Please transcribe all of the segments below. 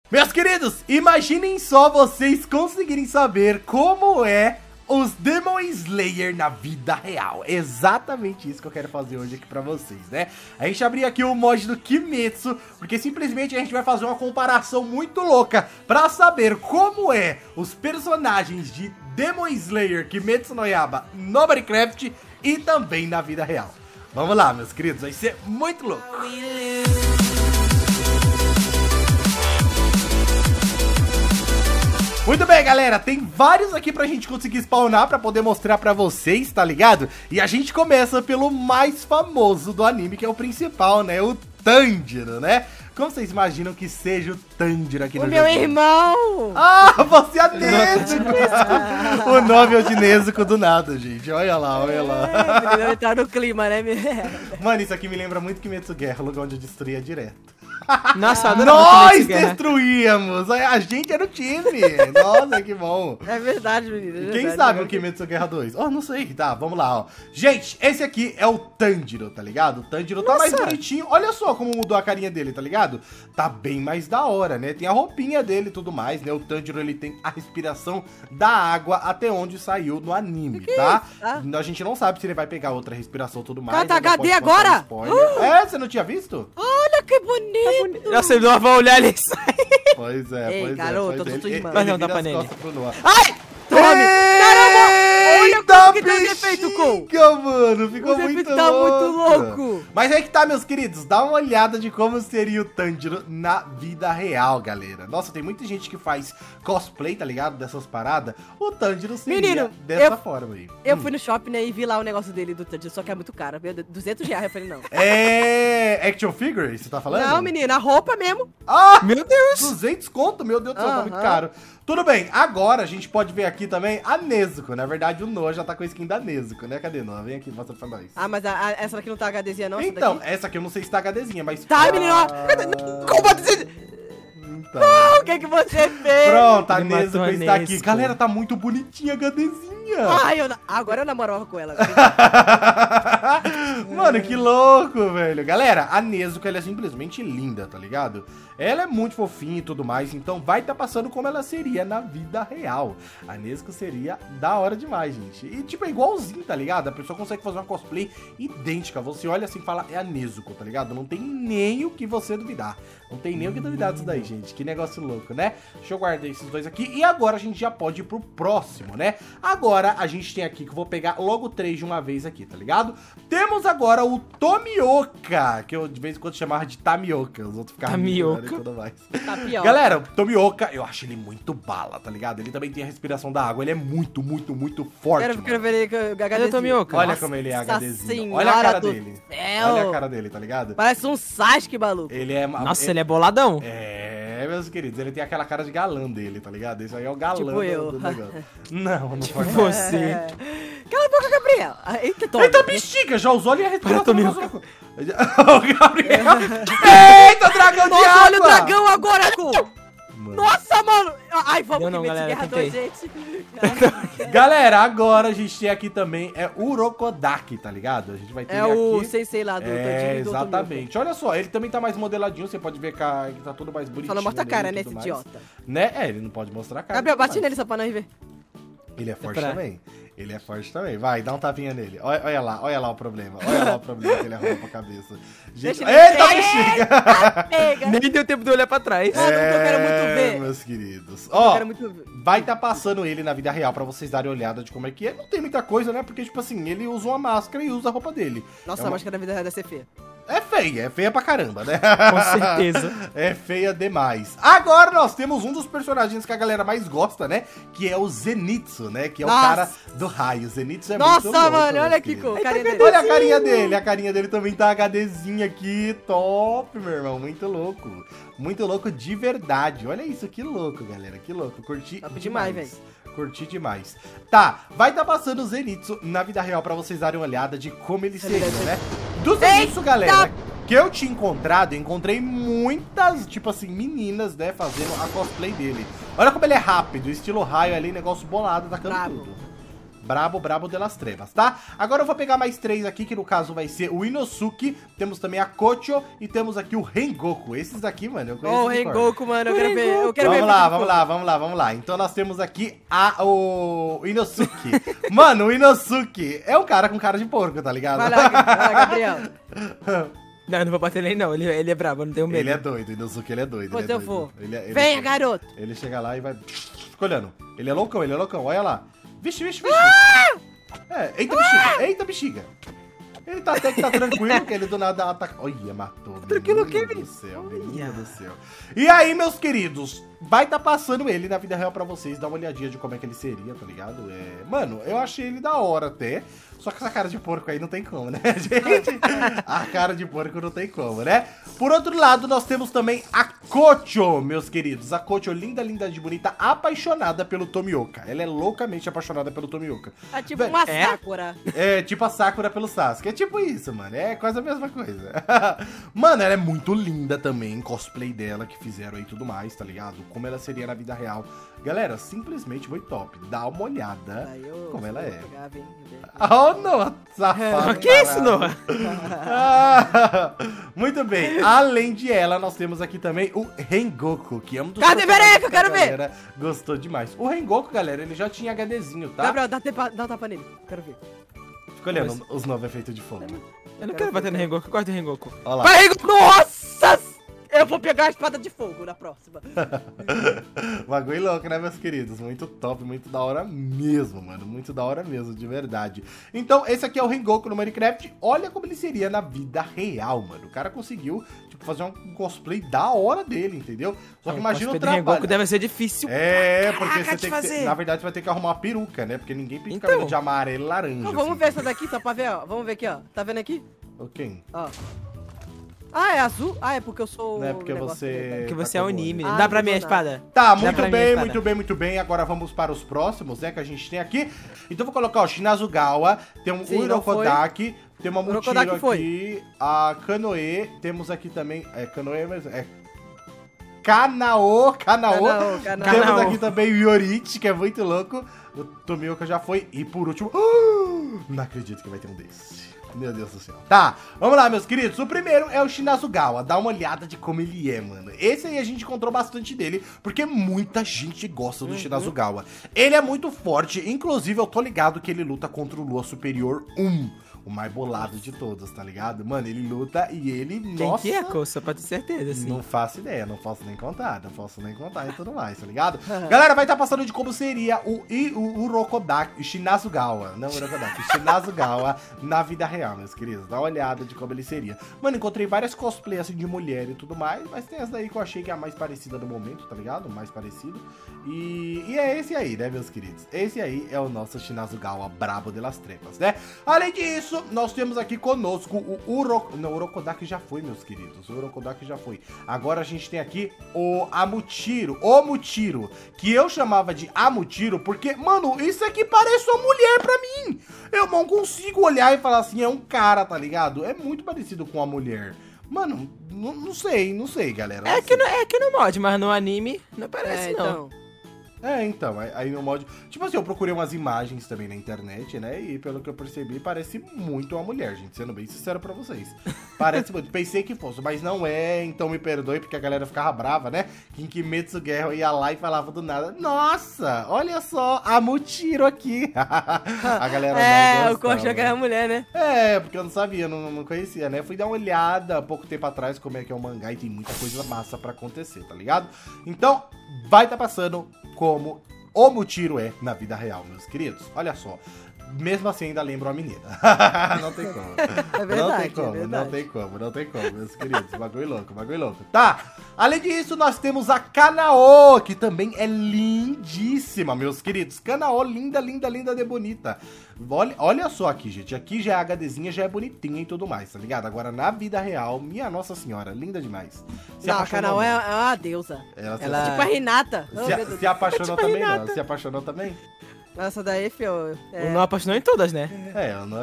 Meus queridos, imaginem só vocês conseguirem saber como é os Demon Slayer na vida real. Exatamente isso que eu quero fazer hoje aqui pra vocês, né? A gente abriu aqui o mod do Kimetsu, porque simplesmente a gente vai fazer uma comparação muito louca pra saber como é os personagens de Demon Slayer Kimetsu no Yaiba no Minecraft e também na vida real. Vamos lá, meus queridos, vai ser muito louco. Muito bem, galera, tem vários aqui pra gente conseguir spawnar pra poder mostrar pra vocês, tá ligado? E a gente começa pelo mais famoso do anime, que é o principal, né? O Tanjiro, né? Como vocês imaginam que seja o Tanjiro aqui no jogo? O meu irmão! Ah, você é Nezuko! O nome é o de Nezuko do nada, gente. Olha lá, olha lá. Ele tá no clima, né? Mano, isso aqui me lembra muito Kimetsu Guerra, o lugar onde eu destruía direto. Nossa, nós destruíamos! A gente era o time! Nossa, que bom! É verdade, menino. Quem sabe o Kimetsu Guerra 2? Oh, não sei. Tá, vamos lá, ó. Gente, esse aqui é o Tanjiro, tá ligado? O Tanjiro tá mais bonitinho. Olha só como mudou a carinha dele, tá ligado? Tá bem mais da hora, né? Tem a roupinha dele e tudo mais, né? O Tanjiro, ele tem a respiração da água até onde saiu no anime, tá? A gente não sabe se ele vai pegar outra respiração e tudo mais. Tá HD agora? É, você não tinha visto? Olha que bonito! Nossa, ele vai olhar ali e sai. Pois é, Ei, pois garoto, é. eu tô tudo em mão. Mas não dá pra nele. Ai! Tome! Caramba! Olha como que deu esse efeito, Cole! Mano, ficou muito louco. Tá muito louco. Mas aí que tá, meus queridos, dá uma olhada de como seria o Tanjiro na vida real, galera. Nossa, tem muita gente que faz cosplay, tá ligado? Dessas paradas. O Tanjiro seria Menino, dessa forma aí. Eu fui no shopping, né, e vi lá o negócio dele do Tanjiro, só que é muito caro. Meu Deus, R$200. Eu falei, não. É action figure, você tá falando? Não, menina, a roupa mesmo. Ah, meu Deus! 200 conto? Meu Deus do céu, tá muito caro. Tudo bem, agora a gente pode ver aqui também a Nezuko. Na verdade, o Noah já tá com a skin da Nezuko, né? Cadê, Noah? Vem aqui, mostra pra nós. Ah, mas essa daqui não tá HDzinha, não? Então, essa aqui eu não sei se tá HDzinha, mas... Tá, menino, ó. Como pode ser? Então... Não, o que você fez? Pronto, a Ele Nezuko matou a está aqui. Nezuko. Galera, tá muito bonitinha a HDzinha. Ai, agora eu namorava com ela. Mano, que louco, velho. Galera, a Nezuko, ela é simplesmente linda, tá ligado? Ela é muito fofinha e tudo mais, então vai tá passando como ela seria na vida real. A Nezuko seria da hora demais, gente. E, tipo, é igualzinho, tá ligado? A pessoa consegue fazer uma cosplay idêntica. Você olha assim e fala, é a Nezuko, tá ligado? Não tem nem o que você duvidar. Não tem nem o que duvidar disso daí, gente. Que negócio louco, né? Deixa eu guardar esses dois aqui. E agora a gente já pode ir pro próximo, né? Agora a gente tem aqui, que eu vou pegar logo 3 de uma vez aqui, tá ligado? Temos agora o Tomioka, que eu de vez em quando chamava de Tamioka. Os outros ficavam Tamioka. e tudo mais. Tapioca. Galera, o Tomioka, eu acho ele muito bala, tá ligado? Ele também tem a respiração da água. Ele é muito, muito, muito forte, Quero ver ele com Cadê o Tomioka? Olha Nossa como ele é HDzinho. Senhora Olha a cara do dele. céu. Olha a cara dele, tá ligado? Parece um Sasuke, maluco. Ele é... Nossa, ele é boladão. É, meus queridos, ele tem aquela cara de galã dele, tá ligado? Esse aí é o galã Tipo eu. do negócio. Não, não pode. Você. Cala a boca, Gabriel. Eita, toma. Eita, bexiga, já usou ali a respiração. Para, Tomioka. O Gabriel. Eita, dragão de Nossa, água. olha o dragão agora, Cole. Mano. Nossa, mano. Ai, vamos Eu não, que galera, Guerra tentei. 2, gente. Galera, agora a gente tem aqui também o Urokodaki, tá ligado? A gente vai ter É aqui... o sensei lá do Tanjiro É, e do exatamente. Olha só, ele também tá mais modeladinho, você pode ver que tá tudo mais bonitinho. Só não mostra a nele cara, e né, tudo esse mais. idiota. Né? É, ele não pode mostrar a cara. Gabriel, e tudo bate mais. nele só pra nós ver. Ele é forte pra- também. Ele é forte também. Vai, dá um tapinha nele. Olha lá o problema. Olha lá o problema que ele arruma pra cabeça. Gente, Deixa ele eita, ver. bexiga! Pega. Nem deu tempo de olhar pra trás. Ah, não, eu quero muito ver. Meus queridos. Eu Ó, quero muito ver. vai tá passando ele na vida real pra vocês darem uma olhada de como é que é. Não tem muita coisa, né? Porque, tipo assim, ele usa uma máscara e usa a roupa dele. Nossa, É a uma- máscara da vida real deve ser feia. É feia pra caramba, né? Com certeza. É feia demais. Agora nós temos um dos personagens que a galera mais gosta, né? Que é o Zenitsu, né? Que é Nossa. o cara do raio. O Zenitsu é Nossa, muito louco, mano, meus olha aqui, queridos. Cole, carinha dele. Olha a carinha dele. A carinha dele também tá HDzinha aqui. Top, meu irmão. Muito louco. Muito louco de verdade. Olha isso, que louco, galera. Que louco. Curti Top demais, velho. Curti demais. Tá, vai tá passando o Zenitsu na vida real pra vocês darem uma olhada de como ele seria, né? Do Zenitsu, galera, que eu tinha encontrado, eu encontrei muitas, tipo assim, meninas, né, fazendo a cosplay dele. Olha como ele é rápido, estilo raio ali, negócio bolado, tacando Brabo. tudo. Brabo, brabo delas trevas, tá? Agora eu vou pegar mais 3 aqui, que no caso vai ser o Inosuke, temos também a Kocho e temos aqui o Rengoku. Esses daqui, mano, eu conheço. Ô, o Rengoku, mano, eu quero ver. Eu quero Vamos ver. lá, vamos lá, vamos lá, vamos lá. Então nós temos aqui o Inosuke. Mano, o Inosuke é um cara com cara de porco, tá ligado? Vai lá, Gabriel. Não, não vou bater nele não, ele é brabo, eu não tenho medo. Ele é doido, o Inosuke, ele é doido. Quando ele é eu doido. for. Ele Venha, garoto. Ele chega lá e vai... Fica olhando. Ele é loucão, olha lá. Vixe, vixe, vixe. Eita bexiga, eita bexiga. Ele tá até que tá tranquilo, que ele do nada ataca... Olha, matou. Tranquilo o quê, menino do céu, menino do céu. E aí, meus queridos, vai tá passando ele na vida real pra vocês, dar uma olhadinha de como é que ele seria, tá ligado? Mano, eu achei ele da hora até, só que essa cara de porco aí não tem como, né, gente? A cara de porco não tem como, né? Por outro lado, nós temos também a Kocho, meus queridos. A Kocho, linda, linda de bonita, apaixonada pelo Tomioka. Ela é loucamente apaixonada pelo Tomioka. É tipo uma Sakura. É tipo a Sakura pelo Sasuke. É tipo isso, mano. É quase a mesma coisa. Mano, ela é muito linda também. Cosplay dela que fizeram aí e tudo mais, tá ligado? Como ela seria na vida real. Galera, simplesmente muito top. Dá uma olhada como ela é. Oh, Noah, safado. Que isso, Noah? Muito bem. Além de ela, nós temos aqui também o Rengoku, que é um dos... Cadê? Pera aí que eu quero ver. Galera, gostou demais. O Rengoku, galera, ele já tinha HDzinho, tá? Gabriel, dá um tapa nele. Quero ver. Fica olhando os novos efeitos de fogo. Eu não quero bater no Rengoku, eu gosto do Rengoku. Olha lá. Vai, Rengoku! Nossa! Eu vou pegar a espada de fogo na próxima. Bagulho louco, né, meus queridos? Muito top, muito da hora mesmo, mano. Muito da hora mesmo, de verdade. Então, esse aqui é o Rengoku no Minecraft. Olha como ele seria na vida real, mano. O cara conseguiu, tipo, fazer um cosplay da hora dele, entendeu? Só que imagina o trabalho. Rengoku deve ser difícil. É, porque Caraca, você tem que... Na verdade, você vai ter que arrumar uma peruca, né? Porque ninguém pinta Então. cabelo de amarelo e laranja. Então, vamos assim. ver essa daqui só pra ver, ó. Vamos ver aqui, ó. Tá vendo aqui? Ok. Ó. Ah, é azul? Ah, é porque eu sou... Não é porque o negócio você... dele, Porque tá você é com anime. Ah, Dá pra não mim a vou nada. espada? Tá, Dá muito pra mim a bem, espada. muito bem, muito bem. Agora vamos para os próximos, né, que a gente tem aqui. Então vou colocar o Shinazugawa, tem um Sim, Urokodaki, tem uma Muchiro Urokodaki aqui, foi. a Kanoe, temos aqui também, Kanoe, mas Kanao. Kanao. Temos aqui também o Yorichi, que é muito louco. O Tomioka já foi. E por último, não acredito que vai ter um desse. Meu Deus do céu. Tá, vamos lá, meus queridos. O primeiro é o Shinazugawa. Dá uma olhada de como ele é, mano. Esse aí a gente encontrou bastante dele, porque muita gente gosta do Shinazugawa. Ele é muito forte, inclusive eu tô ligado que ele luta contra o Lua Superior 1. O mais bolado de todos, tá ligado? Mano, ele luta e ele... Quem nossa, que é, Cô? Só pra ter certeza, assim. não faço ideia, não posso nem contar e tudo mais, tá ligado? Galera, vai estar passando de como seria o Urokodaki, Shinazugawa, não Urokodaki, Shinazugawa na vida real, meus queridos. Dá uma olhada de como ele seria. Mano, encontrei várias cosplays assim de mulher e tudo mais, mas tem essa daí que eu achei que é a mais parecida do momento, tá ligado? O mais parecido. E é esse aí, né, meus queridos? Esse aí é o nosso Shinazugawa brabo de las trepas, né? Além disso, nós temos aqui conosco o Urokodaki já foi, meus queridos. O Urokodaki já foi. Agora a gente tem aqui o Amuchiro, que eu chamava de Amuchiro porque, mano, isso aqui parece uma mulher pra mim. Eu não consigo olhar e falar assim, é um cara, tá ligado? É muito parecido com uma mulher. Mano, não sei, galera. É que no mod, mas no anime não parece, não. Então, aí no mod... Tipo assim, eu procurei umas imagens também na internet, né? E pelo que eu percebi, parece muito uma mulher, gente. Sendo bem sincero pra vocês. Parece muito. Pensei que fosse, mas não é. Então me perdoe, porque a galera ficava brava, né? Que em Kimetsu Guerra ia lá e falava do nada. Nossa, olha só, a Muchiro aqui. A galera não gostava. O Coxa que é a mulher, né? É, porque eu não sabia, não conhecia, né? Fui dar uma olhada há pouco tempo atrás como é que é o mangá e tem muita coisa massa pra acontecer, tá ligado? Então, vai tá passando como o Muchiro é na vida real, meus queridos. Olha só. Mesmo assim, ainda lembro a menina. Não tem como. É verdade, não tem como, não tem como, meus queridos. Bagulho louco. Tá. Além disso, nós temos a Kanao, que também é lindíssima, meus queridos. Kanao, linda de bonita. Olha só aqui, gente. Aqui já é HDzinha, já é bonitinha e tudo mais, tá ligado? Agora, na vida real, minha nossa senhora, linda demais. Não, a Kanao é uma deusa. Ela Tipo a Renata. se apaixonou também, não? Se apaixonou também? Essa daí, fio. O Noah apaixonou em todas, né? Eu não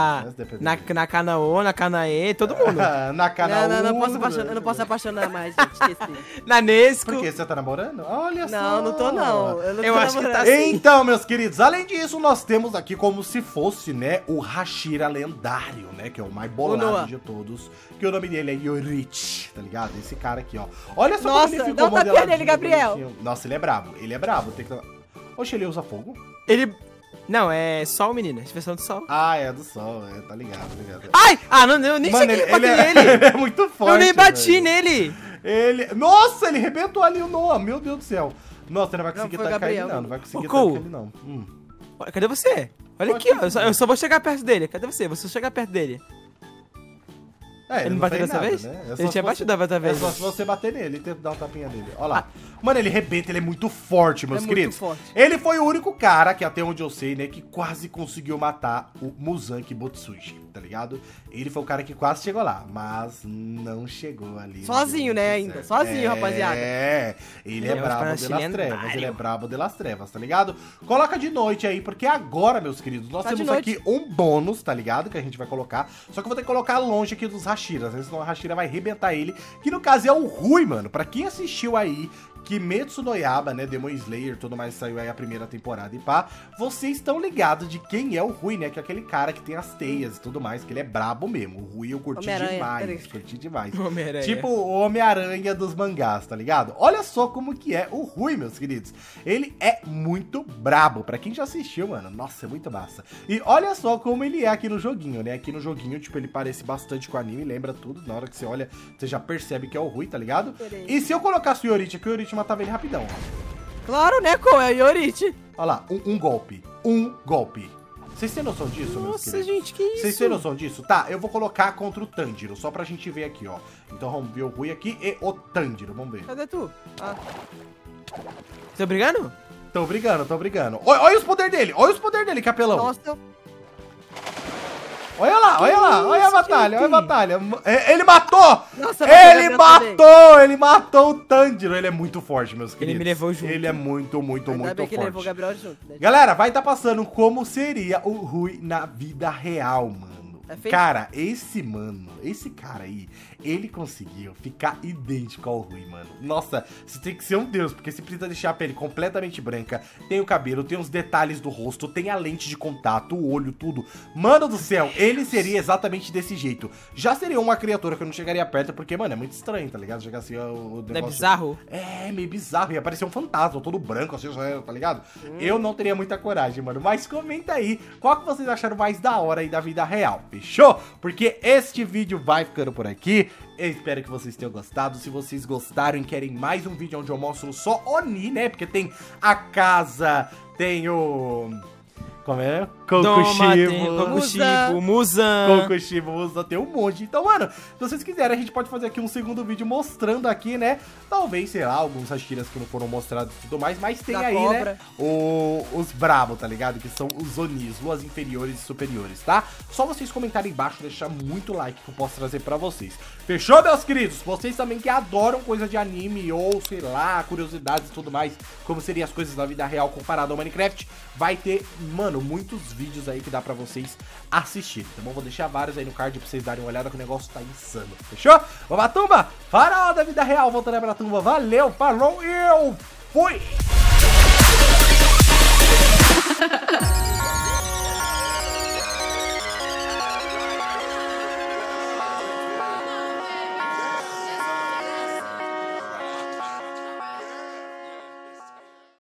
Na Kanaô, na Kanaê, todo mundo. Na Canaú. Eu não posso apaixonar mais, gente. Esqueci. Na Nesco. Por quê? Você tá namorando? Olha só. Não, não tô não. Eu não Eu tô acho que namorando. tá assim. Então, meus queridos, além disso, nós temos aqui como se fosse, né, o Hashira lendário, né, que é o mais bolado Noah. de todos, que o nome dele é Yorich, tá ligado? Esse cara aqui, ó. Olha só Nossa, como ele ficou dá um tapinha modeladinho, nele, Gabriel. bonitinho. Nossa, ele é brabo, tem que... Oxe, ele usa fogo? Ele... Não, é sol, menina. Expressão do sol. Ah, é do sol, tá ligado. Ai! Ah, não, eu nem Mano, cheguei a ele bater nele. ele é muito forte, Eu nem bati velho. nele. Nossa, ele arrebentou ali o Noah, meu Deus do céu. Nossa, você não vai Não, conseguir foi o tacar ele Gabriel. não vai conseguir Ô, tacar Cole. ele não. Olha, cadê você? Olha aqui, ó. Eu só vou chegar perto dele. Cadê você? Vou só chegar perto dele. É, Ele não bateu fez dessa nada, vez? né? É só Ele se tinha você- batido da outra vez. É só se você bater nele e tentar dar um tapinha nele. Olha lá. Mano, ele rebenta, ele é muito forte, meus É muito queridos. forte. Ele foi o único cara, que até onde eu sei, né, que quase conseguiu matar o Muzan Kibutsuji, tá ligado? Ele foi o cara que quase chegou lá, mas não chegou ali. Sozinho, né, ainda. Sozinho, rapaziada. É, ele é Ele é um brabo espadachim delas trevas, lendário. ele é brabo delas trevas, tá ligado? Coloca de noite aí, porque agora, meus queridos, nós Tá de temos noite. aqui um bônus, tá ligado? Que a gente vai colocar. Só que eu vou ter que colocar longe aqui dos Hashiras, né? Senão o Hashira vai arrebentar ele. Que no caso é o Rui, mano. Pra quem assistiu aí Kimetsu no Yaiba, né? Demon Slayer, tudo mais, saiu aí a primeira temporada e pá. Vocês estão ligados de quem é o Rui, né? Que é aquele cara que tem as teias e tudo mais, que ele é brabo mesmo. O Rui eu curti Homem-Aranha, demais. peraí. Curti demais. Homem-Aranha. Tipo o Homem-Aranha dos mangás, tá ligado? Olha só como que é o Rui, meus queridos. Ele é muito brabo. Pra quem já assistiu, mano, nossa, é muito massa. E olha só como ele é aqui no joguinho, né? Aqui no joguinho, tipo, ele parece bastante com o anime, lembra tudo. Na hora que você olha, você já percebe que é o Rui, tá ligado? Peraí. E se eu colocasse o Yorich aqui, o Yorich matava ele rapidão, ó. Claro, né, Cole? É o Yorich. Olha lá, um golpe. Um golpe. Vocês têm noção disso, meus Nossa, queridos? gente, que isso? Vocês têm noção disso? Tá, eu vou colocar contra o Tanjiro, só pra gente ver aqui, ó. Então vamos ver o Rui aqui e o Tanjiro, vamos ver. Cadê tu? Ah, Tá brigando? Tão brigando, tão brigando. Olha os poderes dele, capelão. nossa. Olha lá, olha lá, olha a isso, batalha, olha a gente? batalha. Ele matou! Nossa, Ele matou o Tanjiro. Ele é muito forte, meus queridos. me levou junto. Ele é muito, muito, Ainda muito bem que ele levou o forte. Gabriel junto, né? Galera, vai estar passando como seria o Rui na vida real, mano. É feio? Cara, esse cara aí, ele conseguiu ficar idêntico ao Rui, mano. Nossa, você tem que ser um deus, porque você precisa deixar a pele completamente branca, tem o cabelo, tem os detalhes do rosto, tem a lente de contato, o olho, tudo. Mano do céu, ele seria exatamente desse jeito. Já seria uma criatura que eu não chegaria perto, porque, mano, é muito estranho, tá ligado? Chegar assim, o negócio... Não é bizarro? É, meio bizarro. Ia parecer um fantasma, todo branco, assim, tá ligado? Eu não teria muita coragem, mano. Mas comenta aí qual que vocês acharam mais da hora aí da vida real, fechou? Porque este vídeo vai ficando por aqui. Eu espero que vocês tenham gostado. Se vocês gostaram e querem mais um vídeo onde eu mostro só Oni, né? Porque tem a casa, tem o... Como é? Kokushibo, Muzan. Kokushibo, tem um monte. Então, mano, se vocês quiserem, a gente pode fazer aqui um segundo vídeo mostrando aqui, né? Talvez, sei lá, alguns Hashiras que não foram mostrados e tudo mais, mas tem Da aí, cobra. né? Os brabo, tá ligado? Que são os Onis, luas inferiores e superiores, tá? Só vocês comentarem embaixo, deixar muito like que eu posso trazer pra vocês. Fechou, meus queridos? Vocês também que adoram coisa de anime ou, sei lá, curiosidades e tudo mais, como seriam as coisas da vida real comparado ao Minecraft, vai ter, mano, muitos vídeos aí que dá pra vocês assistirem, tá bom? Vou deixar vários aí no card pra vocês darem uma olhada que o negócio tá insano, fechou? Vamos pra tumba? Farol da vida real, voltando aí pra tumba. Valeu, falou e eu fui!